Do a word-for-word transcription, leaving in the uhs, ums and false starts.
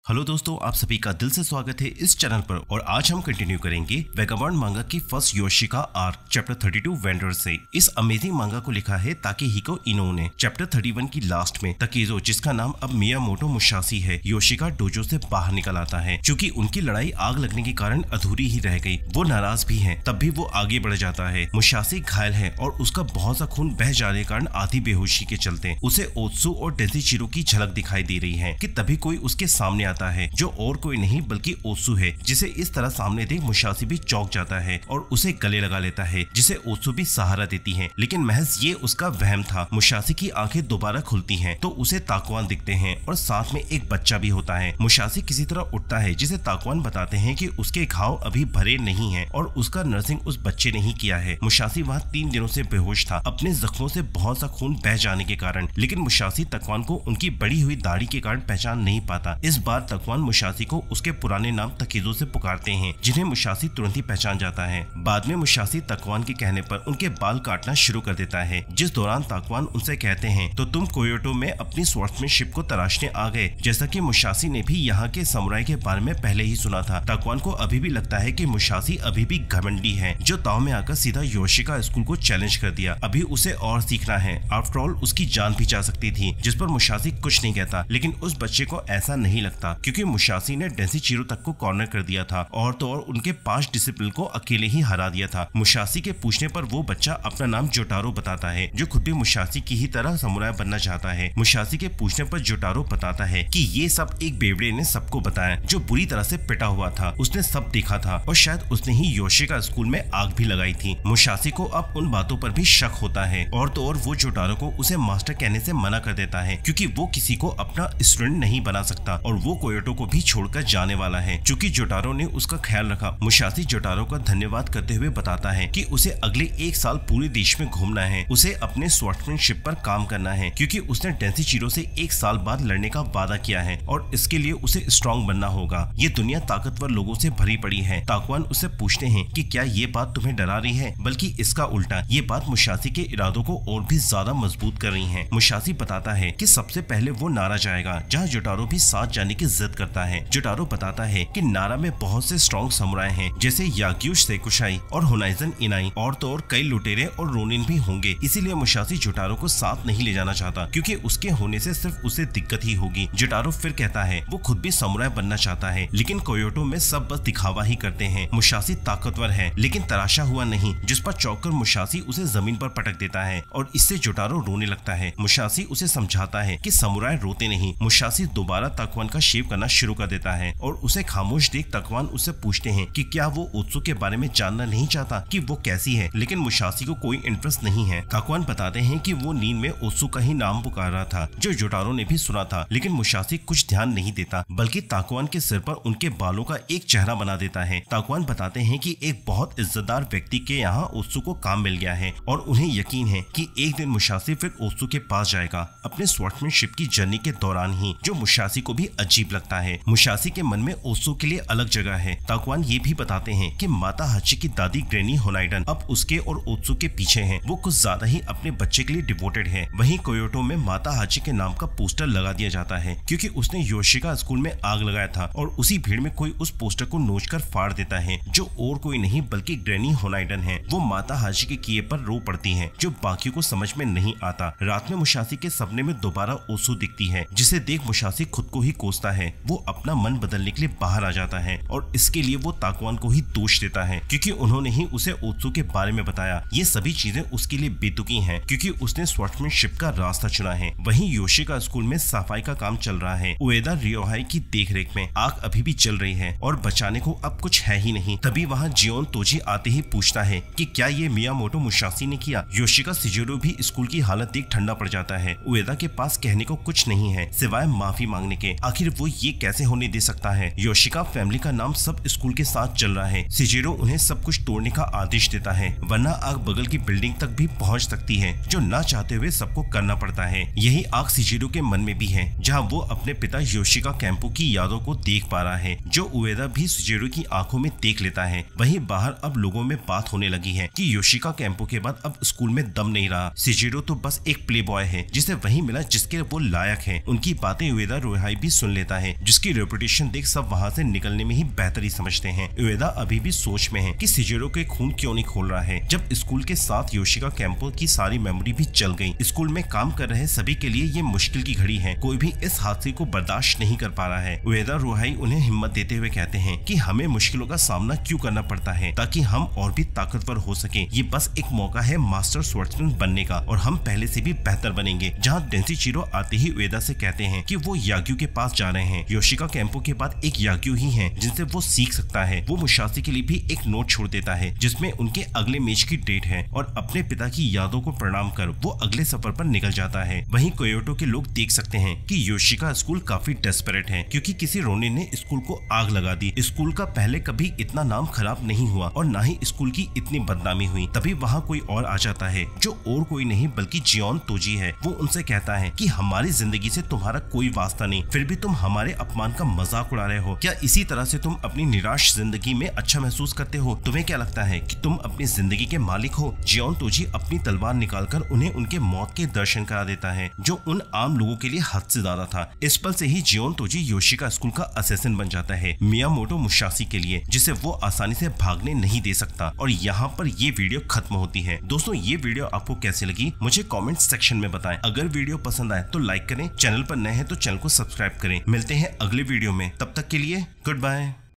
Hello दोस्तों, आप सभी का दिल से स्वागत है इस चैनल पर। और आज हम कंटिन्यू करेंगे वेगाबॉन्ड मांगा की first Yoshioka arc chapter thirty two वेंडर से। इस अमेजिंग मांगा को लिखा है ताकेहिको इनो ने। चैप्टर थर्टी वन की लास्ट में तकेजो, जिसका नाम अब मियामोटो मुसाशी है, योशिका डोजो से बाहर निकल आता है। क्योंकि उनकी लड़ाई आग लगने के कारण अधूरी ही रह गई, वो नाराज भी है, तब भी वो आगे बढ़ जाता है। मुसाशी घायल है और उसका बहुत सा खून बह जाने के कारण आधी बेहोशी के चलते उसे ओत्सु और डेंशिचिरो की झलक दिखाई दे रही है कि तभी कोई उसके सामने आता है, जो और कोई नहीं बल्कि ओत्सु है, जिसे इस तरह सामने देख मुसाशी भी चौंक जाता है और उसे गले लगा लेता है, जिसे ओत्सु भी सहारा देती है। लेकिन महज ये उसका वहम था। मुसाशी की आंखें दोबारा खुलती हैं तो उसे ताकुआन दिखते हैं और साथ में एक बच्चा भी होता है। मुसाशी किसी तरह उठता है, जिसे ताकुआन बताते हैं कि उसके घाव अभी भरे नहीं है और उसका नर्सिंग उस बच्चे ने ही किया है। मुसाशी वहाँ तीन दिनों से बेहोश था, अपने जख्मों से बहुत सा खून बह जाने के कारण। लेकिन मुसाशी ताकुआन को उनकी बड़ी हुई दाढ़ी के कारण पहचान नहीं पाता। इस बार ताकुआन मुसाशी को उसके पुराने नाम तकेजो से पुकारते हैं, जिन्हें मुसाशी तुरंत ही पहचान जाता है। बाद में मुसाशी ताकुआन के कहने पर उनके बाल काटना शुरू कर देता है, जिस दौरान ताकुआन उनसे कहते हैं तो तुम कोयोटो में अपनी स्वॉर्ड्समैनशिप को तराशने आ गए। जैसा कि मुसाशी ने भी यहाँ के समुराई के बारे में पहले ही सुना था। ताकुआन को अभी भी लगता है कि मुसाशी अभी भी घमंडी है, जो ताओ में आकर सीधा योशिका स्कूल को चैलेंज कर दिया। अभी उसे और सीखना है। आफ्टर ऑल उसकी जान भी जा सकती थी, जिस पर मुसाशी कुछ नहीं कहता। लेकिन उस बच्चे को ऐसा नहीं लगता, क्योंकि मुसाशी ने डेंशिचिरो तक को कॉर्नर कर दिया था और तो और उनके पांच डिसिप्लिन को अकेले ही हरा दिया था। मुसाशी के पूछने पर वो बच्चा अपना नाम जोटारो बताता है, जो खुद भी मुसाशी की ही तरह समुराई बनना चाहता है। मुसाशी के पूछने पर जोटारो बताता है कि ये सब एक बेवड़े ने सबको बताया, जो बुरी तरह से पिटा हुआ था। उसने सब देखा था और शायद उसने ही योशिका स्कूल में आग भी लगाई थी। मुसाशी को अब उन बातों पर भी शक होता है और तो और वो जोटारो को उसे मास्टर कहने से मना कर देता है, क्योंकि वो किसी को अपना स्टूडेंट नहीं बना सकता और वो कोयोटो को भी छोड़कर जाने वाला है। चूंकि जोटारो ने उसका ख्याल रखा, मुसाशी जोटारो का धन्यवाद करते हुए बताता है कि उसे अगले एक साल पूरे देश में घूमना है, उसे अपने स्वॉर्ड्समैनशिप पर काम करना है, क्योंकि उसने डेंशिचिरो से एक साल बाद लड़ने का वादा किया है और इसके लिए उसे स्ट्रॉन्ग बनना होगा। ये दुनिया ताकतवर लोगों से भरी पड़ी है। ताकुआन उससे पूछते हैं कि क्या ये बात तुम्हें डरा रही है, बल्कि इसका उल्टा, ये बात मुसाशी के इरादों को और भी ज्यादा मजबूत कर रही है। मुसाशी बताता है कि सबसे पहले वो नारा जाएगा, जहाँ जोटारो भी साथ जाने की जिद करता है। जोटारो बताता है कि नारा में बहुत से स्ट्रॉन्ग समुराई हैं, जैसे याग्युश सेकुशाई और होनाइजन इनाई, और तो और कई लुटेरे और रोनिन भी होंगे। इसीलिए मुसाशी जोटारो को साथ नहीं ले जाना चाहता, क्योंकि उसके होने से सिर्फ उसे दिक्कत ही होगी। जोटारो फिर कहता है वो खुद भी समुराई बनना चाहता है, लेकिन कोयोटो में सब बस दिखावा ही करते हैं। मुसाशी ताकतवर है, लेकिन तराशा हुआ नहीं, जिस पर चौंककर मुसाशी उसे जमीन पर पटक देता है और इससे जोटारो रोने लगता है। मुसाशी उसे समझाता है कि समुराई रोते नहीं। मुसाशी दोबारा ताकुआन का शेव करना शुरू कर देता है और उसे खामोश देख ताकुआन उससे पूछते हैं कि क्या वो ओत्सु के बारे में जानना नहीं चाहता कि वो कैसी है। लेकिन मुसाशी को कोई इंटरेस्ट नहीं है। ताकुआन बताते हैं कि वो नींद में ओत्सु का ही नाम पुकार रहा था, जो जोटारो ने भी सुना था। लेकिन मुसाशी कुछ ध्यान नहीं देता, बल्कि ताकुआन के सिर पर उनके बालों का एक चेहरा बना देता है। ताकुआन बताते हैं कि एक बहुत इज्जतदार व्यक्ति के यहाँ ओत्सु को काम मिल गया है और उन्हें यकीन है कि एक दिन मुसाशी फिर ओत्सु के पास जाएगा, अपने स्वॉर्ड्समैनशिप की जर्नी के दौरान ही, जो मुसाशी को भी अजीब लगता है। मुसाशी के मन में ओत्सु के लिए अलग जगह है। ताकुआन ये भी बताते हैं कि माता हाची की दादी ग्रैनी होनाइडन अब उसके और ओत्सु के पीछे हैं। वो कुछ ज्यादा ही अपने बच्चे के लिए डिवोटेड है। वहीं कोयोटो में माता हाची के नाम का पोस्टर लगा दिया जाता है, क्योंकि उसने योशिका स्कूल में आग लगाया था और उसी भीड़ में कोई उस पोस्टर को नोचकर फाड़ देता है, जो और कोई नहीं बल्कि ग्रैनी होनाइडन है। वो माता हाची के किए पर रो पड़ती है, जो बाकियों को समझ में नहीं आता। रात में मुसाशी के सपने में दोबारा ओत्सु दिखती है, जिसे देख मुसाशी खुद को ही कोसता है। वो अपना मन बदलने के लिए बाहर आ जाता है और इसके लिए वो ताकुआन को ही दोष देता है, क्योंकि उन्होंने ही उसे ओत्सु के बारे में बताया। ये सभी चीजें उसके लिए बेतुकी हैं, क्योंकि उसने स्वॉर्ड्समैनशिप का रास्ता चुना है। वहीं योशिका स्कूल में सफाई का काम चल रहा है। उएदा रियोहाई की देखरेख में आग अभी भी चल रही है और बचाने को अब कुछ है ही नहीं। तभी वहाँ जियोन तोजी आते ही पूछता है कि क्या ये मियामोटो मुसाशी ने किया। योशिका शिजुरो भी स्कूल की हालत देख ठंडा पड़ जाता है। उएदा के पास कहने को कुछ नहीं है सिवाय माफी मांगने के। आखिर वो ये कैसे होने दे सकता है। योशिका फैमिली का नाम सब स्कूल के साथ चल रहा है। शिजुरो उन्हें सब कुछ तोड़ने का आदेश देता है, वरना आग बगल की बिल्डिंग तक भी पहुंच सकती है, जो ना चाहते हुए सबको करना पड़ता है। यही आग शिजुरो के मन में भी है, जहां वो अपने पिता योशिका कैंपो की यादों को देख पा रहा है, जो उएदा भी शिजुरो की आंखों में देख लेता है। वहीं बाहर अब लोगों में बात होने लगी है कि योशिका कैंपो के बाद अब स्कूल में दम नहीं रहा। शिजुरो तो बस एक प्ले बॉय है, जिसे वही मिला जिसके वो लायक है। उनकी बातें उएदा रियोहाई भी सुन लेता जाता है, जिसकी रेपुटेशन देख सब वहाँ से निकलने में ही बेहतरी समझते हैं। उएदा अभी भी सोच में है कि शिजिरो के खून क्यों नहीं खोल रहा है। जब स्कूल के साथ योशिका कैंपो की सारी मेमोरी भी चल गई। स्कूल में काम कर रहे सभी के लिए ये मुश्किल की घड़ी है, कोई भी इस हादसे को बर्दाश्त नहीं कर पा रहा है। उएदा रुहाई उन्हें हिम्मत देते हुए कहते हैं कि हमें मुश्किलों का सामना क्यों करना पड़ता है ताकि हम और भी ताकतवर हो सके। ये बस एक मौका है मास्टर स्वॉर्ड्समैन बनने का और हम पहले से भी बेहतर बनेंगे। जहाँ डेंसीचिरो आते ही उएदा से कहते हैं कि वो याग्यू के पास जा रहे हैं। योशिका कैंपो के बाद एक याग्यू ही है जिनसे वो सीख सकता है। वो मुशासी के लिए भी एक नोट छोड़ देता है जिसमें उनके अगले मैच की डेट है और अपने पिता की यादों को प्रणाम कर वो अगले सफर पर निकल जाता है। वहीं कोयोटो के लोग देख सकते हैं कि योशिका स्कूल काफी डेस्परेट है क्योंकि किसी रोनी ने स्कूल को आग लगा दी। स्कूल का पहले कभी इतना नाम खराब नहीं हुआ और ना ही स्कूल की इतनी बदनामी हुई। तभी वहाँ कोई और आ जाता है जो और कोई नहीं बल्कि जियोन तोजी है। वो उनसे कहता है कि हमारी जिंदगी से तुम्हारा कोई वास्ता नहीं, फिर भी तुम हमारे अपमान का मजाक उड़ा रहे हो। क्या इसी तरह से तुम अपनी निराश जिंदगी में अच्छा महसूस करते हो? तुम्हें क्या लगता है कि तुम अपनी जिंदगी के मालिक हो? जियोन तोजी अपनी तलवार निकालकर उन्हें उनके मौत के दर्शन करा देता है जो उन आम लोगों के लिए हद से ज्यादा था। इस पल से ही जियोन तोजी योशिका स्कूल का असेसिन बन जाता है मियामोटो मुशासी के लिए, जिसे वो आसानी से भागने नहीं दे सकता। और यहाँ पर ये वीडियो खत्म होती है। दोस्तों ये वीडियो आपको कैसी लगी मुझे कमेंट सेक्शन में बताएं। अगर वीडियो पसंद आए तो लाइक करें, चैनल पर नए हैं तो चैनल को सब्सक्राइब करें। मिलते हैं अगले वीडियो में, तब तक के लिए गुड बाय।